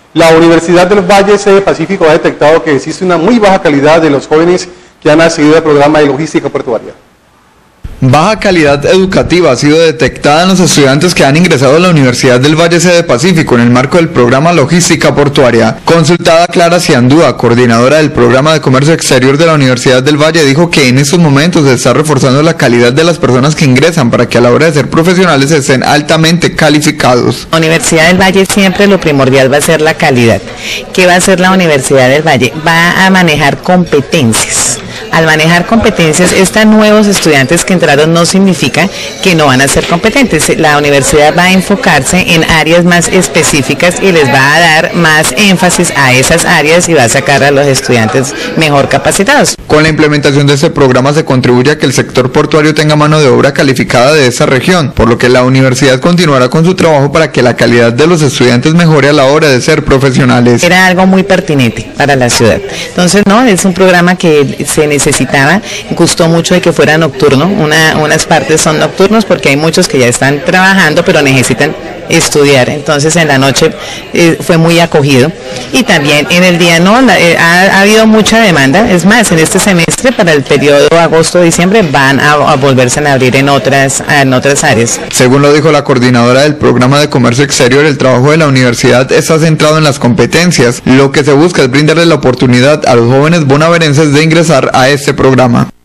La Universidad del Valle Sede Pacífico ha detectado que existe una muy baja calidad de los jóvenes que han accedido al programa de logística portuaria. Baja calidad educativa ha sido detectada en los estudiantes que han ingresado a la Universidad del Valle Sede Pacífico en el marco del programa Logística Portuaria. Consultada Clara Ciandúa, coordinadora del programa de Comercio Exterior de la Universidad del Valle, dijo que en estos momentos se está reforzando la calidad de las personas que ingresan para que a la hora de ser profesionales estén altamente calificados. La Universidad del Valle siempre lo primordial va a ser la calidad. ¿Qué va a hacer la Universidad del Valle? Va a manejar competencias. Al manejar competencias, estos nuevos estudiantes que entraron no significa que no van a ser competentes. La universidad va a enfocarse en áreas más específicas y les va a dar más énfasis a esas áreas y va a sacar a los estudiantes mejor capacitados. Con la implementación de este programa se contribuye a que el sector portuario tenga mano de obra calificada de esa región, por lo que la universidad continuará con su trabajo para que la calidad de los estudiantes mejore a la hora de ser profesionales. Era algo muy pertinente para la ciudad. Entonces, no, es un programa que se necesitaba, gustó mucho de que fuera nocturno, unas partes son nocturnos porque hay muchos que ya están trabajando pero necesitan estudiar, entonces en la noche fue muy acogido y también en el día no, ha habido mucha demanda, es más, en este semestre para el periodo agosto-diciembre van a volverse a abrir en otras áreas. Según lo dijo la coordinadora del programa de Comercio Exterior, el trabajo de la universidad está centrado en las competencias, lo que se busca es brindarle la oportunidad a los jóvenes bonaerenses de ingresar a este programa.